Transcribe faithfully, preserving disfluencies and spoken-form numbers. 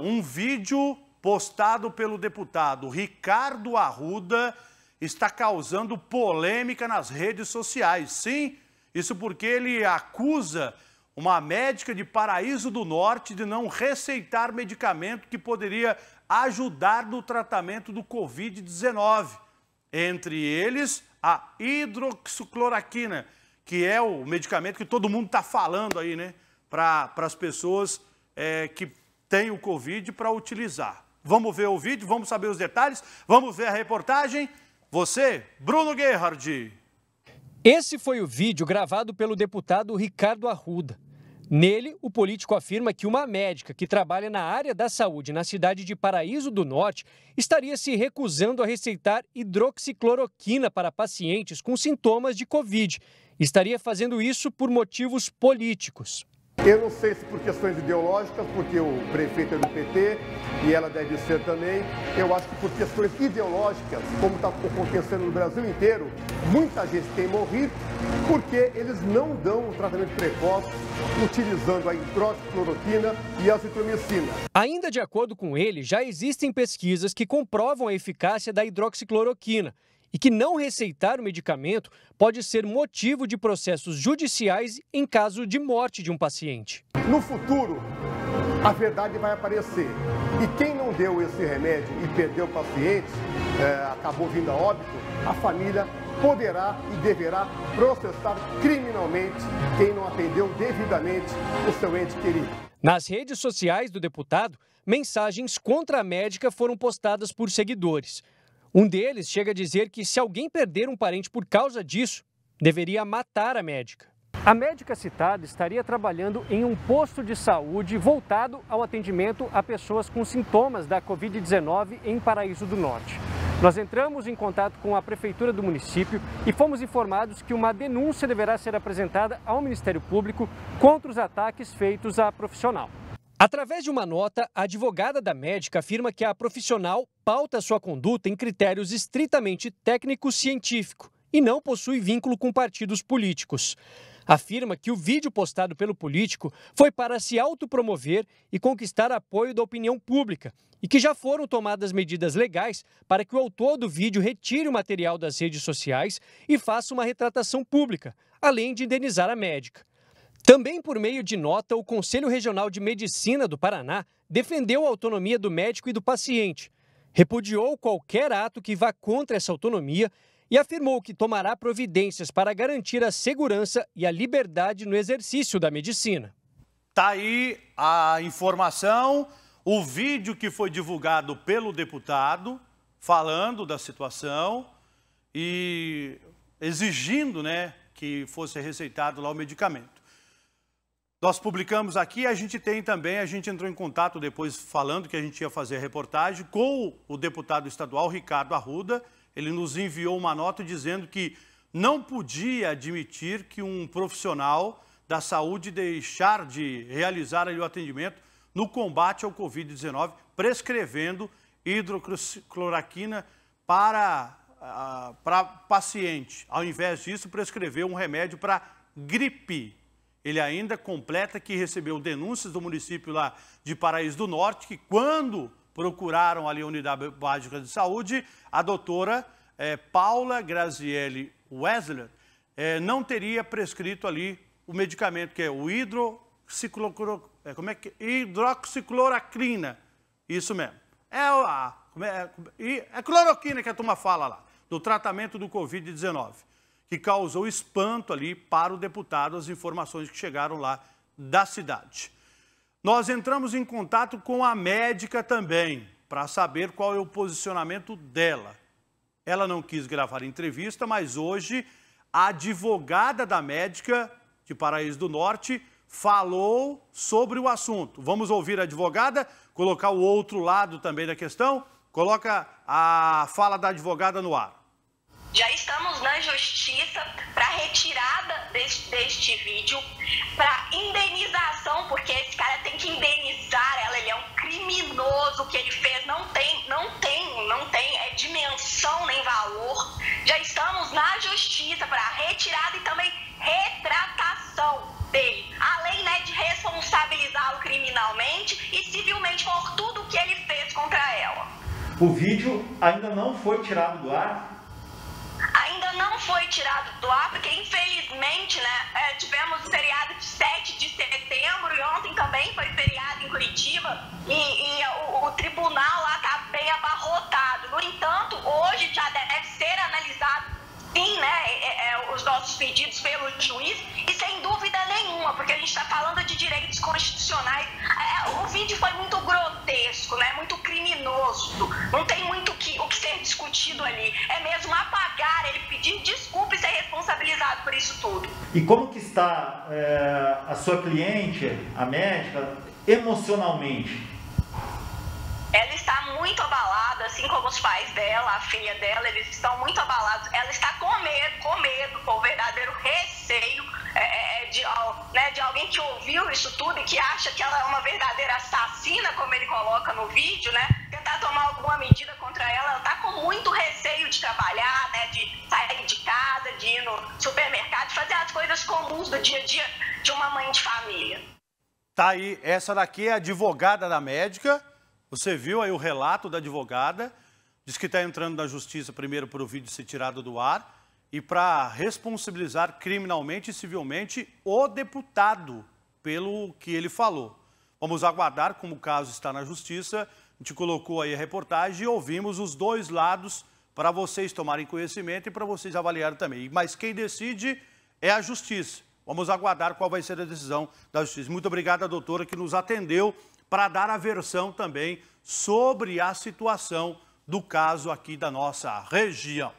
um vídeo postado pelo deputado Ricardo Arruda está causando polêmica nas redes sociais. Sim, isso porque ele acusa uma médica de Paraíso do Norte de não receitar medicamento que poderia ajudar no tratamento do Covid dezenove. Entre eles, a hidroxicloroquina, que é o medicamento que todo mundo está falando aí, né? Para as pessoas é, que têm o Covid para utilizar. Vamos ver o vídeo, vamos saber os detalhes, vamos ver a reportagem. Você, Bruno Gerhard. Esse foi o vídeo gravado pelo deputado Ricardo Arruda. Nele, o político afirma que uma médica que trabalha na área da saúde na cidade de Paraíso do Norte estaria se recusando a receitar hidroxicloroquina para pacientes com sintomas de Covid. Estaria fazendo isso por motivos políticos. Eu não sei se por questões ideológicas, porque o prefeito é do P T e ela deve ser também. Eu acho que por questões ideológicas, como está acontecendo no Brasil inteiro, muita gente tem morrido porque eles não dão um tratamento precoce utilizando a hidroxicloroquina e a azitromicina. Ainda de acordo com ele, já existem pesquisas que comprovam a eficácia da hidroxicloroquina e que não receitar o medicamento pode ser motivo de processos judiciais em caso de morte de um paciente. No futuro, a verdade vai aparecer. E quem não deu esse remédio e perdeu o paciente, é, acabou vindo a óbito, a família poderá e deverá processar criminalmente quem não atendeu devidamente o seu ente querido. Nas redes sociais do deputado, mensagens contra a médica foram postadas por seguidores. Um deles chega a dizer que se alguém perder um parente por causa disso, deveria matar a médica. A médica citada estaria trabalhando em um posto de saúde voltado ao atendimento a pessoas com sintomas da Covid dezenove em Paraíso do Norte. Nós entramos em contato com a prefeitura do município e fomos informados que uma denúncia deverá ser apresentada ao Ministério Público contra os ataques feitos à profissional. Através de uma nota, a advogada da médica afirma que a profissional pauta sua conduta em critérios estritamente técnico-científico e não possui vínculo com partidos políticos. Afirma que o vídeo postado pelo político foi para se autopromover e conquistar apoio da opinião pública e que já foram tomadas medidas legais para que o autor do vídeo retire o material das redes sociais e faça uma retratação pública, além de indenizar a médica. Também por meio de nota, o Conselho Regional de Medicina do Paraná defendeu a autonomia do médico e do paciente, repudiou qualquer ato que vá contra essa autonomia e afirmou que tomará providências para garantir a segurança e a liberdade no exercício da medicina. Tá aí a informação, o vídeo que foi divulgado pelo deputado falando da situação e exigindo, né, que fosse receitado lá o medicamento. Nós publicamos aqui, a gente tem também, a gente entrou em contato depois falando que a gente ia fazer a reportagem com o deputado estadual Ricardo Arruda. Ele nos enviou uma nota dizendo que não podia admitir que um profissional da saúde deixar de realizar ali o atendimento no combate ao Covid dezenove, prescrevendo hidroxicloroquina para, uh, para paciente. Ao invés disso, prescreveu um remédio para gripe. Ele ainda completa que recebeu denúncias do município lá de Paraíso do Norte, que quando procuraram ali a unidade básica de saúde, a doutora eh, Paula Graziele Wessler eh, não teria prescrito ali o medicamento, que é o hidroxicloro, é, como é que, hidroxicloroquina. Isso mesmo. É a é, é cloroquina que a turma fala lá, do tratamento do Covid dezenove. Que causou espanto ali para o deputado, as informações que chegaram lá da cidade. Nós entramos em contato com a médica também, para saber qual é o posicionamento dela. Ela não quis gravar entrevista, mas hoje a advogada da médica de Paraíso do Norte falou sobre o assunto. Vamos ouvir a advogada, colocar o outro lado também da questão. Coloca a fala da advogada no ar. Já estamos na justiça para retirada deste, deste vídeo, para indenização, porque esse cara tem que indenizar ela, ele é um criminoso, o que ele fez não tem, não tem, não tem é dimensão nem valor. Já estamos na justiça para retirada e também retratação dele, além, né, de responsabilizá-lo criminalmente e civilmente por tudo O vídeo ainda não foi tirado do ar? Ainda não foi tirado do ar, porque infelizmente, né, é, tivemos o feriado de sete de setembro e ontem também foi feriado em Curitiba e, e o, o tribunal lá está bem abarrotado. No entanto, hoje já deve ser analisado, sim, né, é, é, os nossos pedidos pelo juiz e sem dúvida nenhuma, porque a gente está falando de direitos constitucionais. É, o vídeo foi muito grotesco, né, muito criminoso, não tem muito que, o que ser discutido ali. É mesmo apagar, ele pedir desculpa e ser responsabilizado por isso tudo. E como que está é, a sua cliente, a médica, emocionalmente? Ela está muito abalada, assim como os pais dela, a filha dela, eles estão muito abalados. Ela está com medo, com medo, com o verdadeiro receio é, de, né, de alguém que ouviu isso tudo e que acha que ela é uma verdadeira assassina, como ele coloca no vídeo, né? Tentar tomar alguma medida contra ela. Ela está com muito receio de trabalhar, né? De sair de casa, de ir no supermercado, de fazer as coisas comuns do dia a dia de uma mãe de família. Tá aí, essa daqui é a advogada da médica. Você viu aí o relato da advogada, diz que está entrando na justiça primeiro para o vídeo ser tirado do ar e para responsabilizar criminalmente e civilmente o deputado pelo que ele falou. Vamos aguardar como o caso está na justiça. A gente colocou aí a reportagem e ouvimos os dois lados para vocês tomarem conhecimento e para vocês avaliarem também. Mas quem decide é a justiça. Vamos aguardar qual vai ser a decisão da justiça. Muito obrigado, doutora, que nos atendeu para dar a versão também sobre a situação do caso aqui da nossa região.